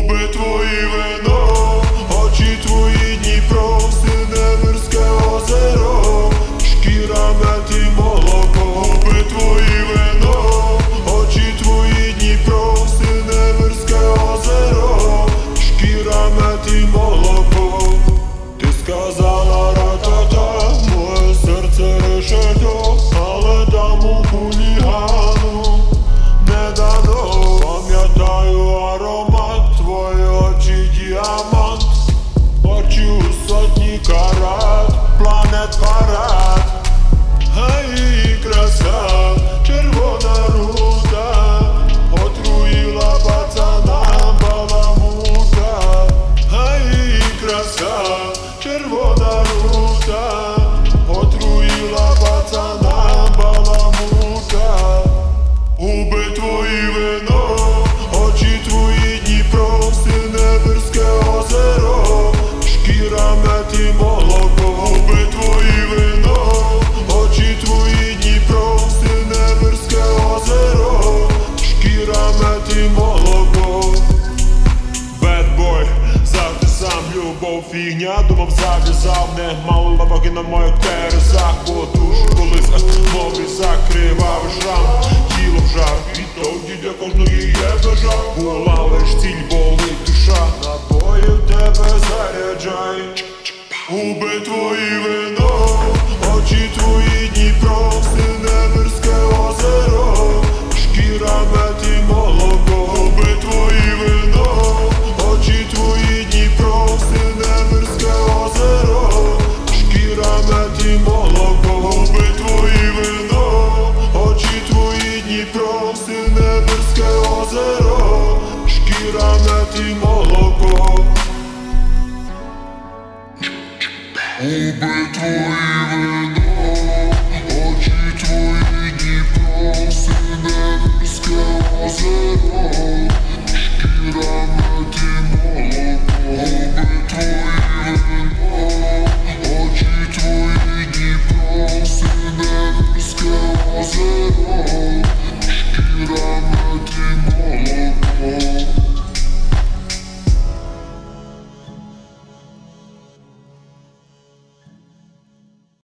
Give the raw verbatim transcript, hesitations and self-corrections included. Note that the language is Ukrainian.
Губи твої вино, очі твої Дніпро, Синевирське озеро, шкіра мед і молоко. Губи твої вино, очі твої Дніпро, Синевирське озеро, шкіра мед і молоко. Ти сказала ра-та-та, моє серце решето, але даму хулігану не дано. Пам'ятаю аромат, твої очі діамант, очі у сотні карат, планет парад. Гей, її краса, червона рута, отруїла пацана баламута. Гей, її краса, червона рута, отруїла пацана баламута. Губи твої вино, очі твої Дніпро, Синевирське озеро, шкіра мед і молоко. Губи твої вино, очі твої Дніпро, Синевирське озеро, шкіра мед і молоко. Бедбой, завжди сам, любов фігня, думав зав'язав, не мало лапаки на моїх терезах, бо душу колись аж мові закривав шрам, тіло в жар, відтоді для кожної є межа, була лиш ціль, болить душа, напоїв тебе заряджай. Губи твої вино, очі твої Дніпро, Синевирське озеро, шкіра мед і молоко. Губи твої вино, очі твої Дніпро, Синевирське озеро, шкіра мед і молоко. Губи твої вино, очі твої Дніпро, Синевирське озеро, шкіра мед і молоко. Губи твої вино, очі твої Дніпро, Синевирське озеро, шкіра мед і молоко. Губи твої вино, очі твої Дніпро, Синевирське озеро, шкіра мед і молоко.